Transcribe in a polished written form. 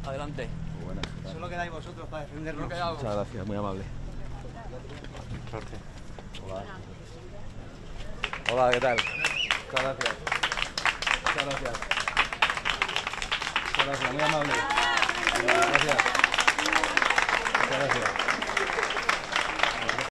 Adelante. Muy buenas. Solo quedáis vosotros para defendernos. Muchas gracias, muy amable. Suerte. Hola. Hola, ¿qué tal? Muchas gracias. Muchas gracias. Muchas gracias, muy amable.